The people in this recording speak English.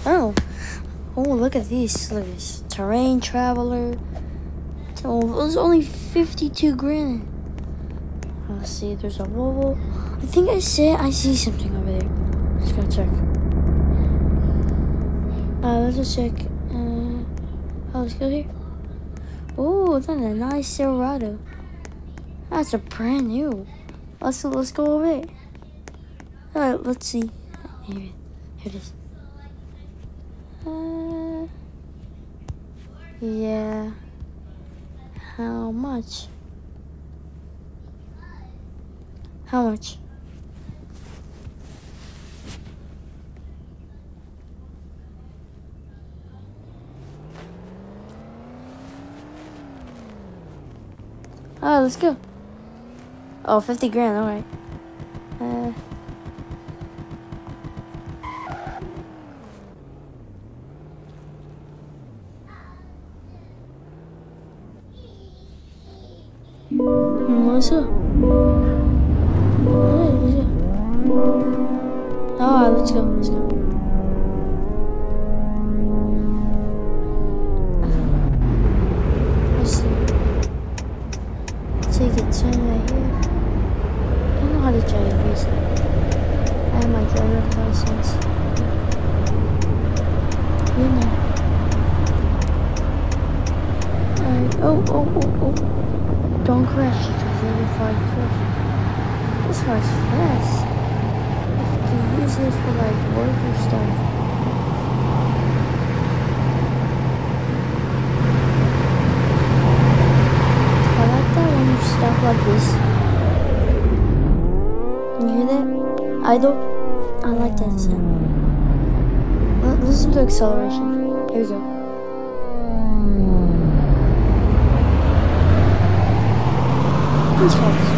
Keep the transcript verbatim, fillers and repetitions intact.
Oh. Oh, look at these. Look at this. Terrain Traveler. Oh, it was only fifty-two grand. Let's see. There's a Volvo. I think I said I see something over there. Let's go check. Uh, let's just check. Uh, oh, let's go here. Oh, that's a nice Silverado. That's a brand new. Let's let's go over there. All right, let's see. Here, here it is. Uh, yeah. How much? How much? Oh, let's go. Oh, fifty grand, alright. Uh, let's go. Alright, let's go. Alright, let's go, let's go. Let's see. Take it, turn right here. I don't know how to drive this. I have my driver's license. You know. Alright, oh, oh, oh, oh. Don't crash because you're gonna fall crash. This car's fast. You can use it for like work or stuff. Stuff like this. Can you hear that? Idle? I like that sound. L listen to acceleration. Here we go. These cars.